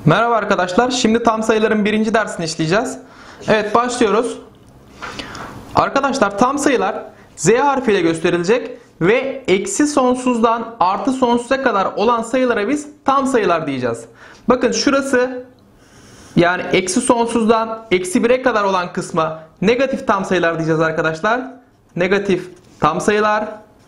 Merhaba arkadaşlar. Şimdi tam sayıların birinci dersini işleyeceğiz. Evet, başlıyoruz. Arkadaşlar, tam sayılar Z harfiyle gösterilecek ve eksi sonsuzdan artı sonsuza kadar olan sayılara biz tam sayılar diyeceğiz. Bakın şurası, yani eksi sonsuzdan eksi 1'e kadar olan kısma negatif tam sayılar diyeceğiz arkadaşlar. Negatif tam sayılar.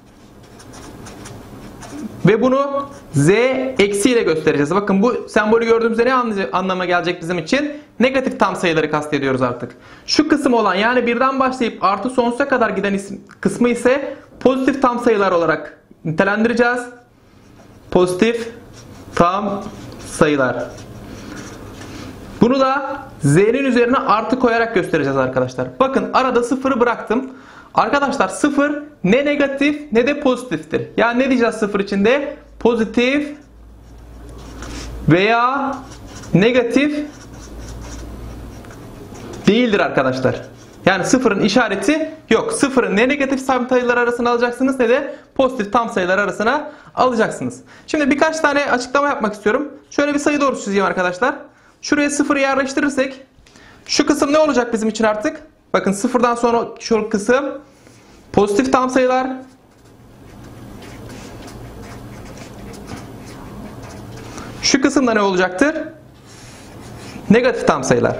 Ve bunu Z eksiyle göstereceğiz. Bakın bu sembolü gördüğümüzde ne anlama gelecek bizim için? Negatif tam sayıları kastediyoruz artık. Şu kısım olan, yani birden başlayıp artı sonsuza kadar giden kısmı ise pozitif tam sayılar olarak nitelendireceğiz. Pozitif tam sayılar. Bunu da Z'nin üzerine artı koyarak göstereceğiz arkadaşlar. Bakın arada sıfırı bıraktım. Arkadaşlar sıfır ne negatif ne de pozitiftir. Yani ne diyeceğiz sıfır içinde? Pozitif veya negatif değildir arkadaşlar. Yani sıfırın işareti yok. Sıfırı ne negatif tam sayılar arasına alacaksınız ne de pozitif tam sayılar arasına alacaksınız. Şimdi birkaç tane açıklama yapmak istiyorum. Şöyle bir sayı doğrusu çizeyim arkadaşlar. Şuraya sıfırı yerleştirirsek şu kısım ne olacak bizim için artık? Bakın sıfırdan sonra şu kısım pozitif tam sayılar. Şu kısımda ne olacaktır? Negatif tam sayılar.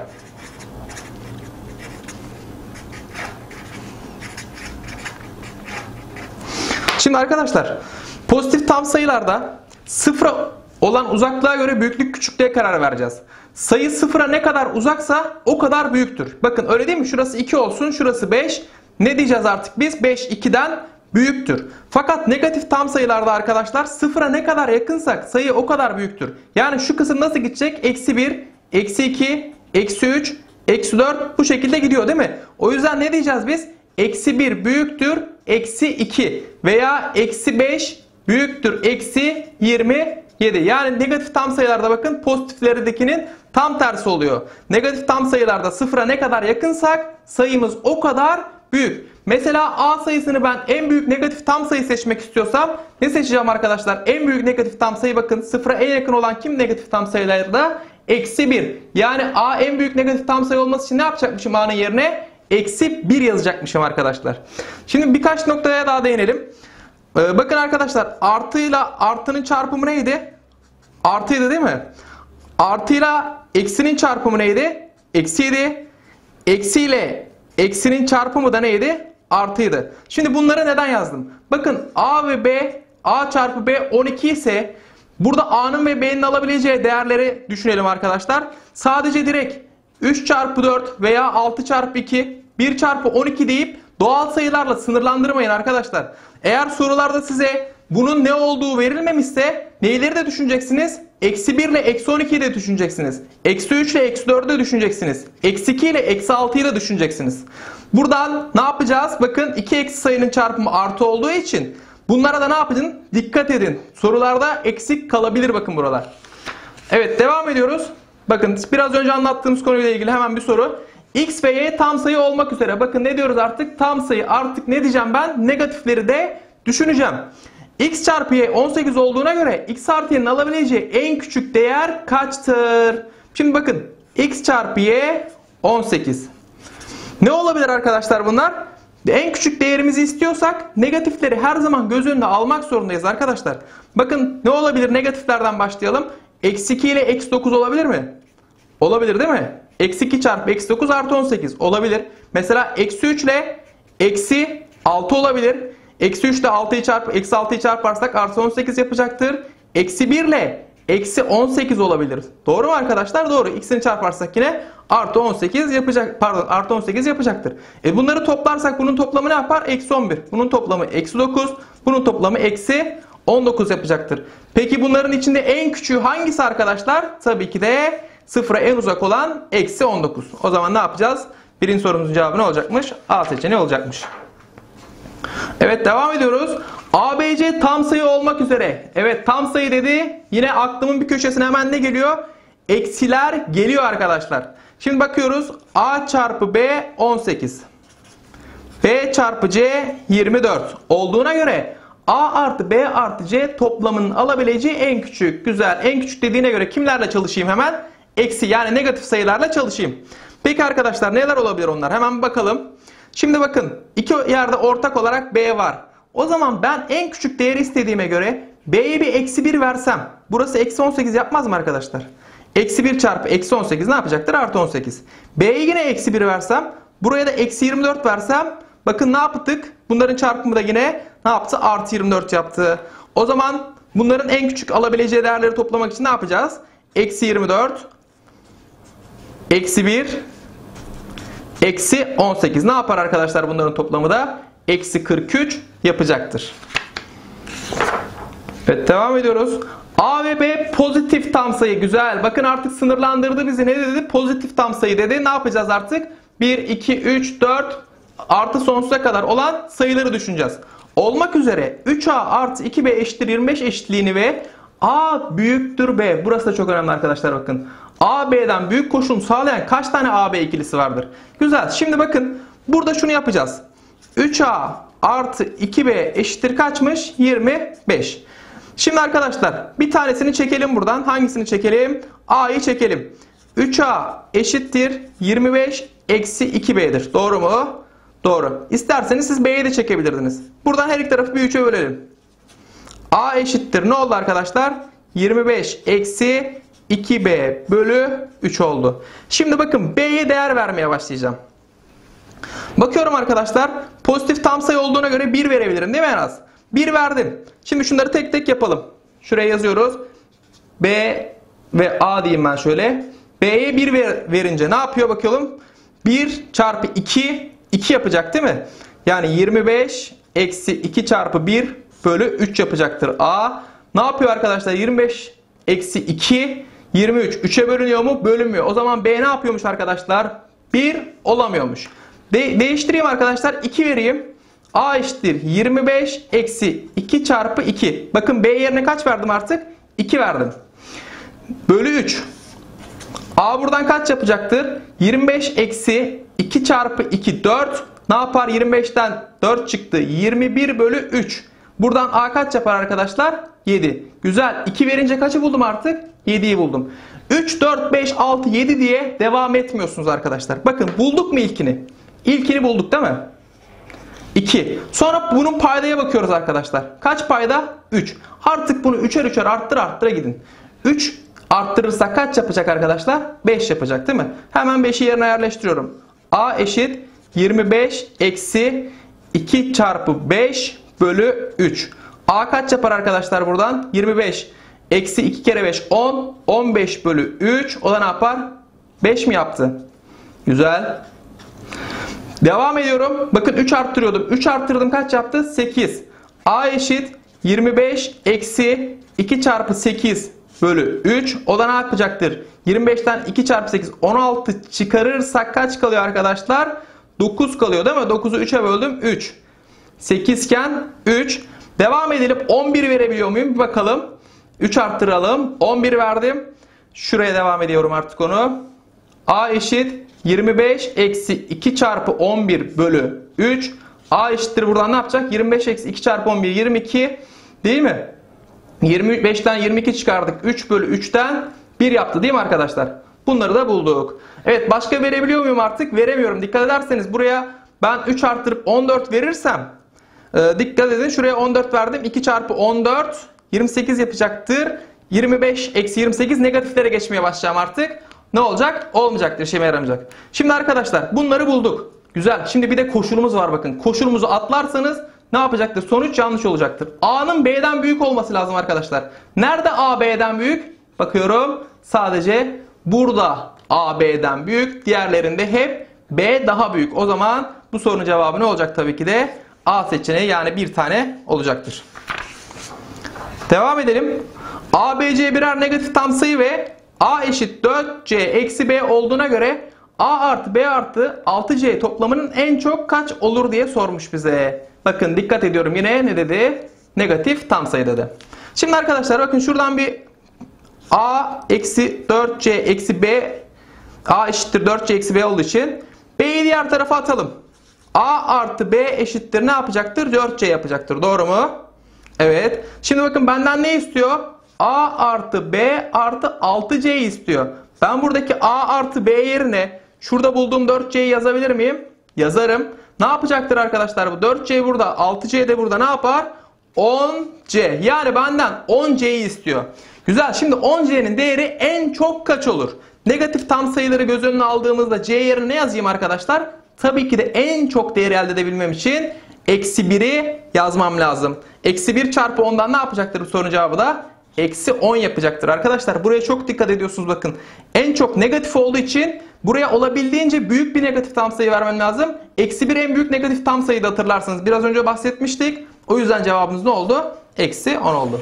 Şimdi arkadaşlar, pozitif tam sayılarda sıfıra olan uzaklığa göre büyüklük küçüklüğe karar vereceğiz. Sayı sıfıra ne kadar uzaksa o kadar büyüktür. Bakın öyle değil mi? Şurası 2 olsun, şurası 5. Ne diyeceğiz artık biz? 5 2'den büyüktür. Fakat negatif tam sayılarda arkadaşlar sıfıra ne kadar yakınsak sayı o kadar büyüktür. Yani şu kısım nasıl gidecek? Eksi 1, eksi 2, eksi 3, eksi 4 bu şekilde gidiyor değil mi? O yüzden ne diyeceğiz biz? Eksi 1 büyüktür eksi 2 veya eksi 5 büyüktür eksi 27. Yani negatif tam sayılarda bakın pozitiflerdekinin tam tersi oluyor. Negatif tam sayılarda sıfıra ne kadar yakınsak sayımız o kadar büyük. Mesela A sayısını ben en büyük negatif tam sayı seçmek istiyorsam ne seçeceğim arkadaşlar? En büyük negatif tam sayı, bakın sıfıra en yakın olan kim negatif tam sayılarda? Eksi 1. Yani A en büyük negatif tam sayı olması için ne yapacakmışım A'nın yerine? Eksi 1 yazacakmışım arkadaşlar. Şimdi birkaç noktaya daha değinelim. Bakın arkadaşlar, artıyla artının çarpımı neydi? Artıydı değil mi? Artıyla eksinin çarpımı neydi? Eksiydi. Eksiyle eksinin çarpımı da neydi? Artıydı. Şimdi bunları neden yazdım? Bakın A ve B, A çarpı B 12 ise burada A'nın ve B'nin alabileceği değerleri düşünelim arkadaşlar. Sadece direkt 3 çarpı 4 veya 6 çarpı 2, 1 çarpı 12 deyip doğal sayılarla sınırlandırmayın arkadaşlar. Eğer sorularda size bunun ne olduğu verilmemişse neyleri de düşüneceksiniz? Eksi 1 ile eksi 12'yi de düşüneceksiniz. Eksi 3 ile eksi 4'ü de düşüneceksiniz. Eksi 2 ile eksi 6'yı da düşüneceksiniz. Buradan ne yapacağız? Bakın iki eksi sayının çarpımı artı olduğu için bunlara da ne yapın? Dikkat edin. Sorularda eksik kalabilir bakın buralar. Evet, devam ediyoruz. Bakın biraz önce anlattığımız konuyla ilgili hemen bir soru. X ve Y tam sayı olmak üzere. Bakın ne diyoruz artık? Tam sayı. Artık ne diyeceğim ben? Negatifleri de düşüneceğim. X çarpı Y 18 olduğuna göre X artı Y'nin alabileceği en küçük değer kaçtır? Şimdi bakın. X çarpı Y 18. Ne olabilir arkadaşlar bunlar? En küçük değerimizi istiyorsak negatifleri her zaman göz önüne almak zorundayız arkadaşlar. Bakın ne olabilir? Negatiflerden başlayalım. Eksi 2 ile eksi 9 olabilir mi? Olabilir değil mi? Eksi 2 çarpı eksi 9 artı 18 olabilir. Mesela eksi 3 ile eksi 6 olabilir. Eksi 3 ile eksi 6'yı çarparsak artı 18 yapacaktır. Eksi 1 ile eksi 18 olabilir. Doğru mu arkadaşlar? Doğru. İkisini çarparsak yine artı 18 yapacak. Pardon, artı 18 yapacaktır. Bunları toplarsak bunun toplamı ne yapar? Eksi 11. Bunun toplamı eksi 9. Bunun toplamı eksi 19 yapacaktır. Peki bunların içinde en küçüğü hangisi arkadaşlar? Tabii ki de sıfıra en uzak olan eksi 19. O zaman ne yapacağız? Birinci sorumuzun cevabı ne olacakmış? A seçeneği olacakmış. Evet, devam ediyoruz. A, B, C tam sayı olmak üzere. Evet, tam sayı dedi. Yine aklımın bir köşesine hemen ne geliyor? Eksiler geliyor arkadaşlar. Şimdi bakıyoruz. A çarpı B 18. B çarpı C 24 olduğuna göre A artı B artı C toplamının alabileceği en küçük. Güzel. En küçük dediğine göre kimlerle çalışayım hemen? Eksi yani negatif sayılarla çalışayım. Peki arkadaşlar neler olabilir onlar? Hemen bakalım. Şimdi bakın iki yerde ortak olarak B var. O zaman ben en küçük değeri istediğime göre B'ye bir eksi 1 versem. Burası eksi 18 yapmaz mı arkadaşlar? Eksi 1 çarpı eksi 18 ne yapacaktır? Artı 18. B'ye yine eksi 1 versem. Buraya da eksi 24 versem. Bakın ne yaptık? Bunların çarpımı da yine ne yaptı? Artı 24 yaptı. O zaman bunların en küçük alabileceği değerleri toplamak için ne yapacağız? Eksi 24. Eksi 1. Eksi 18. Ne yapar arkadaşlar bunların toplamı da? Eksi 43 yapacaktır. Evet devam ediyoruz. A ve B pozitif tam sayı. Güzel. Bakın artık sınırlandırdı bizi. Ne dedi? Pozitif tam sayı dedi. Ne yapacağız artık? 1, 2, 3, 4 artı sonsuza kadar olan sayıları düşüneceğiz. Olmak üzere 3A artı 2B eşittir 25 eşitliğini ve A büyüktür B. Burası da çok önemli arkadaşlar bakın. A B'den büyük koşulunu sağlayan kaç tane AB ikilisi vardır? Güzel. Şimdi bakın burada şunu yapacağız. 3A artı 2B eşittir kaçmış? 25. Şimdi arkadaşlar bir tanesini çekelim buradan. Hangisini çekelim? A'yı çekelim. 3A eşittir 25 eksi 2B'dir. Doğru mu? Doğru. İsterseniz siz B'yi de çekebilirdiniz. Buradan her iki tarafı bir 3'e bölelim. A eşittir ne oldu arkadaşlar? 25 eksi 2B bölü 3 oldu. Şimdi bakın B'ye değer vermeye başlayacağım. Bakıyorum arkadaşlar. Pozitif tam sayı olduğuna göre 1 verebilirim değil mi en az? 1 verdim. Şimdi şunları tek tek yapalım. Şuraya yazıyoruz. B ve A diyeyim ben şöyle. B'ye 1 verince ne yapıyor bakalım? 1 çarpı 2, 2 yapacak değil mi? Yani 25 eksi 2 çarpı 1 bölü 3 yapacaktır A. Ne yapıyor arkadaşlar? 25 eksi 2, 23. 3'e bölünüyor mu? Bölünmüyor. O zaman B ne yapıyormuş arkadaşlar? 1 olamıyormuş. Değiştireyim arkadaşlar. 2 vereyim. A eşittir 25 eksi 2 çarpı 2. Bakın B yerine kaç verdim artık? 2 verdim. Bölü 3. A buradan kaç yapacaktır? 25 eksi 2 çarpı 2 4. Ne yapar? 25'ten 4 çıktı. 21 bölü 3. Buradan A kaç yapar arkadaşlar? 7. Güzel. 2 verince kaçı buldum artık? 7'yi buldum. 3, 4, 5, 6, 7 diye devam etmiyorsunuz arkadaşlar. Bakın bulduk mu ilkini? İlkini bulduk değil mi? 2. Sonra bunun paydaya bakıyoruz arkadaşlar. Kaç payda? 3. Artık bunu 3'er 3'er arttıra gidin. 3 arttırırsak kaç yapacak arkadaşlar? 5 yapacak değil mi? Hemen 5'i yerine yerleştiriyorum. A eşit 25 eksi 2 çarpı 5 bölü 3. A kaç yapar arkadaşlar buradan? 25 eksi 2 kere 5 10. 15 bölü 3. O da ne yapar? 5 mi yaptı? Güzel. Devam ediyorum. Bakın 3 arttırıyordum. 3 arttırdım kaç yaptı? 8. A eşit 25 eksi 2 çarpı 8 bölü 3. O da ne yapacaktır? 25'ten 2 çarpı 8 16 çıkarırsak kaç kalıyor arkadaşlar? 9 kalıyor değil mi? 9'u 3'e böldüm 3. 8 iken 3. Devam edelim. 11 verebiliyor muyum? Bir bakalım. 3 arttıralım. 11 verdim. Şuraya devam ediyorum artık onu. A eşit 25 eksi 2 çarpı 11 bölü 3. A eşittir buradan ne yapacak? 25 eksi 2 çarpı 11 22 değil mi? 25'ten 22 çıkardık. 3 bölü 3'ten 1 yaptı değil mi arkadaşlar? Bunları da bulduk. Evet başka verebiliyor muyum artık? Veremiyorum. Dikkat ederseniz buraya ben 3 arttırıp 14 verirsem dikkat edin şuraya 14 verdim. 2 çarpı 14 28 yapacaktır. 25 eksi 28 negatiflere geçmeye başlayacağım artık. Ne olacak? Olmayacaktır. İşime yaramayacak. Şimdi arkadaşlar bunları bulduk. Güzel. Şimdi bir de koşulumuz var bakın. Koşulumuzu atlarsanız ne yapacaktır? Sonuç yanlış olacaktır. A'nın B'den büyük olması lazım arkadaşlar. Nerede A B'den büyük? Bakıyorum. Sadece burada A B'den büyük. Diğerlerinde hep B daha büyük. O zaman bu sorunun cevabı ne olacak tabii ki de? A seçeneği yani bir tane olacaktır. Devam edelim. A, B, C birer negatif tam sayı ve A eşit 4C eksi B olduğuna göre A artı B artı 6C toplamının en çok kaç olur diye sormuş bize. Bakın dikkat ediyorum yine ne dedi? Negatif tam sayı dedi. Şimdi arkadaşlar bakın şuradan bir A eksi 4C eksi B A eşittir 4C eksi B olduğu için B'yi diğer tarafa atalım. A artı B eşittir ne yapacaktır? 4C yapacaktır. Doğru mu? Evet. Şimdi bakın benden ne istiyor? A artı B artı 6C istiyor. Ben buradaki A artı B yerine şurada bulduğum 4C'yi yazabilir miyim? Yazarım. Ne yapacaktır arkadaşlar bu? 4C burada, 6C de burada ne yapar? 10C. Yani benden 10C'yi istiyor. Güzel. Şimdi 10C'nin değeri en çok kaç olur? Negatif tam sayıları göz önüne aldığımızda C yerine ne yazayım arkadaşlar? Tabii ki de en çok değeri elde edebilmem için eksi 1'i yazmam lazım. Eksi 1 çarpı 10'dan ne yapacaktır bu sorunun cevabı da? Eksi 10 yapacaktır. Arkadaşlar buraya çok dikkat ediyorsunuz bakın. En çok negatif olduğu için buraya olabildiğince büyük bir negatif tam sayı vermem lazım. Eksi 1 en büyük negatif tam sayıydı hatırlarsanız. Biraz önce bahsetmiştik. O yüzden cevabımız ne oldu? Eksi 10 oldu.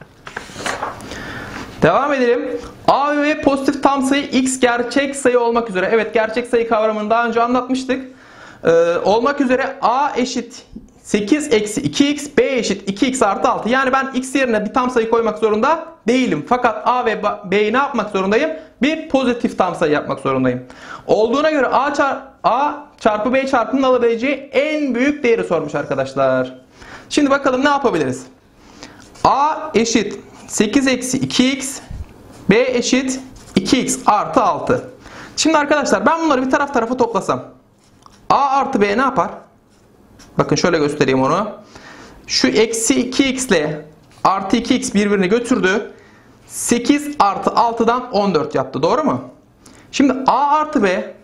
Devam edelim. A ve B pozitif tam sayı x gerçek sayı olmak üzere. Evet, gerçek sayı kavramını daha önce anlatmıştık. Olmak üzere A eşit 8 eksi 2x, B eşit 2x artı 6. Yani ben x yerine bir tam sayı koymak zorunda değilim. Fakat A ve B'yi ne yapmak zorundayım? Bir pozitif tam sayı yapmak zorundayım. Olduğuna göre A çarpı B çarpımının alabileceği en büyük değeri sormuş arkadaşlar. Şimdi bakalım ne yapabiliriz? A eşit 8 eksi 2x, B eşit 2x artı 6. Şimdi arkadaşlar ben bunları bir taraf tarafa toplasam. A artı B ne yapar? Bakın şöyle göstereyim onu. Şu eksi 2x ile artı 2x birbirini götürdü. 8 artı 6'dan 14 yaptı. Doğru mu? Şimdi A artı B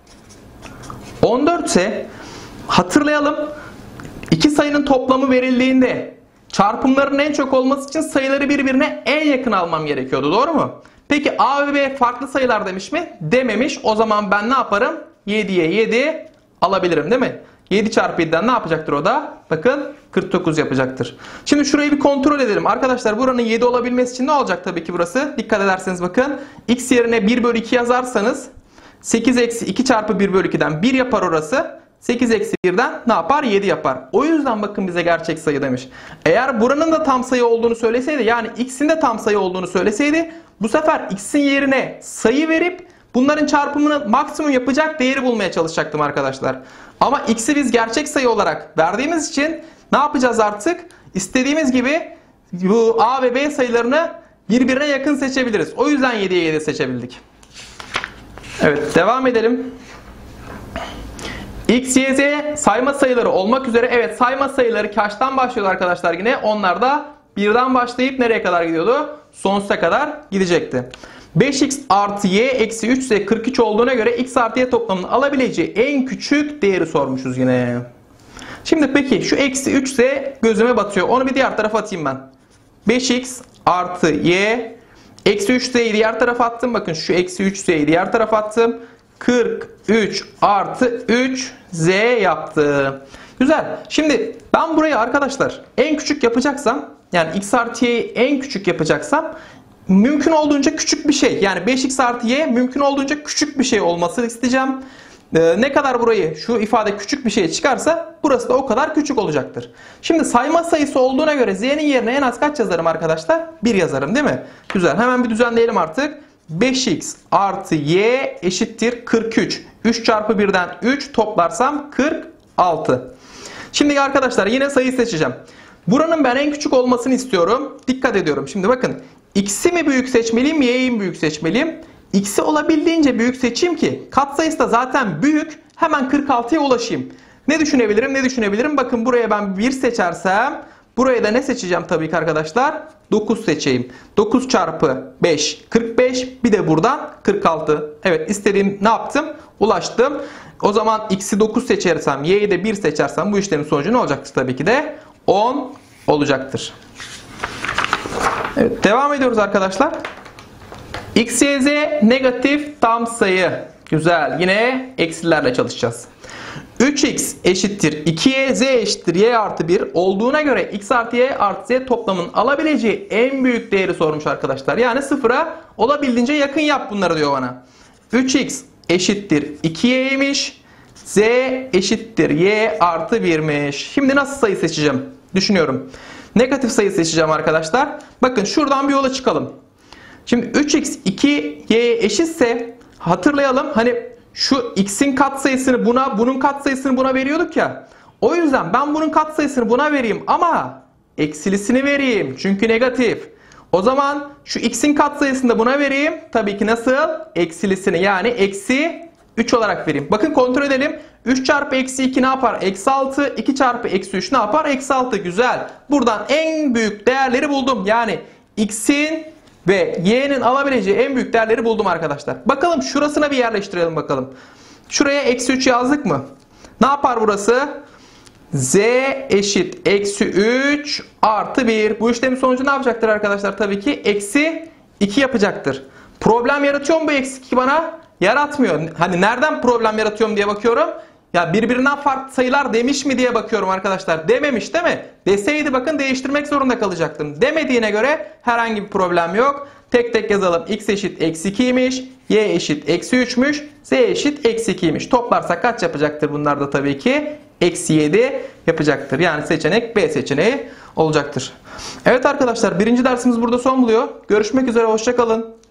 14 ise hatırlayalım. İki sayının toplamı verildiğinde çarpımların en çok olması için sayıları birbirine en yakın almam gerekiyordu. Doğru mu? Peki A ve B farklı sayılar demiş mi? Dememiş. O zaman ben ne yaparım? 7'ye 7 alabilirim değil mi? 7 çarpı 7'den ne yapacaktır o da? Bakın 49 yapacaktır. Şimdi şurayı bir kontrol edelim. Arkadaşlar buranın 7 olabilmesi için ne olacak tabii ki burası? Dikkat ederseniz bakın. X yerine 1 bölü 2 yazarsanız 8 eksi 2 çarpı 1 bölü 2'den 1 yapar orası. 8 eksi 1'den ne yapar? 7 yapar. O yüzden bakın bize gerçek sayı demiş. Eğer buranın da tam sayı olduğunu söyleseydi, yani x'in de tam sayı olduğunu söyleseydi, bu sefer x'in yerine sayı verip bunların çarpımını maksimum yapacak değeri bulmaya çalışacaktım arkadaşlar. Ama x'i biz gerçek sayı olarak verdiğimiz için ne yapacağız artık? İstediğimiz gibi bu a ve b sayılarını birbirine yakın seçebiliriz. O yüzden 7'ye 7 seçebildik. Evet, devam edelim. X, Y, Z sayma sayıları olmak üzere, evet, sayma sayıları kaçtan başlıyordu arkadaşlar yine? Onlar da 1'den başlayıp nereye kadar gidiyordu? Sonsuza kadar gidecekti. 5x artı y eksi 3 ise 43 olduğuna göre x artı y toplamının alabileceği en küçük değeri sormuşuz yine. Şimdi peki şu eksi 3 ise gözüme batıyor. Onu bir diğer tarafa atayım ben. 5x artı y eksi 3 z'yi diğer tarafa attım. Bakın şu eksi 3 z'yi diğer tarafa attım. 43 artı 3 z yaptı. Güzel. Şimdi ben burayı arkadaşlar en küçük yapacaksam, yani x artı y'yi en küçük yapacaksam mümkün olduğunca küçük bir şey, yani 5x artı y mümkün olduğunca küçük bir şey olmasını isteyeceğim. Ne kadar burayı şu ifade küçük bir şey çıkarsa burası da o kadar küçük olacaktır. Şimdi sayma sayısı olduğuna göre z'nin yerine en az kaç yazarım arkadaşlar? 1 yazarım değil mi? Güzel. Hemen bir düzenleyelim artık. 5x artı y eşittir 43. 3 çarpı 1'den 3 toplarsam 46. Şimdi arkadaşlar yine sayı seçeceğim. Buranın ben en küçük olmasını istiyorum. Dikkat ediyorum. Şimdi bakın. X'i mi büyük seçmeliyim, y'yi mi büyük seçmeliyim? X'i olabildiğince büyük seçeyim ki katsayısı da zaten büyük. Hemen 46'ya ulaşayım. Ne düşünebilirim? Ne düşünebilirim? Bakın buraya ben 1 seçersem buraya da ne seçeceğim tabii ki arkadaşlar? 9 seçeyim. 9 çarpı 5 45. Bir de buradan 46. Evet, istediğim ne yaptım? Ulaştım. O zaman x'i 9 seçersem, y'yi de 1 seçersem bu işlemin sonucu ne olacaktır? Tabii ki de 10 olacaktır. Evet, devam ediyoruz arkadaşlar. X, Y, Z negatif tam sayı. Güzel. Yine eksilerle çalışacağız. 3x eşittir 2y, z eşittir y artı 1 olduğuna göre x artı y artı z toplamının alabileceği en büyük değeri sormuş arkadaşlar. Yani sıfıra olabildiğince yakın yap bunları diyor bana. 3x eşittir 2y'ymiş. Z eşittir y artı 1'miş. Şimdi nasıl sayı seçeceğim? Düşünüyorum. Negatif sayı seçeceğim arkadaşlar. Bakın şuradan bir yola çıkalım. Şimdi 3x 2y'ye eşitse hatırlayalım, hani şu x'in katsayısını buna, bunun katsayısını buna veriyorduk ya. O yüzden ben bunun katsayısını buna vereyim ama eksilisini vereyim. Çünkü negatif. O zaman şu x'in katsayısını da buna vereyim. Tabii ki nasıl? Eksilisini, yani eksi 3 olarak vereyim. Bakın kontrol edelim. 3 çarpı eksi 2 ne yapar? Eksi 6. 2 çarpı eksi 3 ne yapar? Eksi 6. Güzel. Buradan en büyük değerleri buldum. Yani x'in ve y'nin alabileceği en büyük değerleri buldum arkadaşlar. Bakalım şurasına bir yerleştirelim bakalım. Şuraya eksi 3 yazdık mı? Ne yapar burası? Z eşit eksi 3 artı 1. Bu işlemin sonucu ne yapacaktır arkadaşlar? Tabii ki eksi 2 yapacaktır. Problem yaratıyor mu bu eksi 2 bana? Yaratmıyor. Hani nereden problem yaratıyorum diye bakıyorum. Ya birbirinden farklı sayılar demiş mi diye bakıyorum arkadaşlar. Dememiş değil mi? Deseydi bakın değiştirmek zorunda kalacaktım. Demediğine göre herhangi bir problem yok. Tek tek yazalım. X eşit eksi 2'ymiş. Y eşit eksi 3'müş. Z eşit eksi 2'ymiş. Toplarsak kaç yapacaktır bunlar da tabii ki? Eksi 7 yapacaktır. Yani seçenek B seçeneği olacaktır. Evet arkadaşlar, birinci dersimiz burada son buluyor. Görüşmek üzere, hoşça kalın.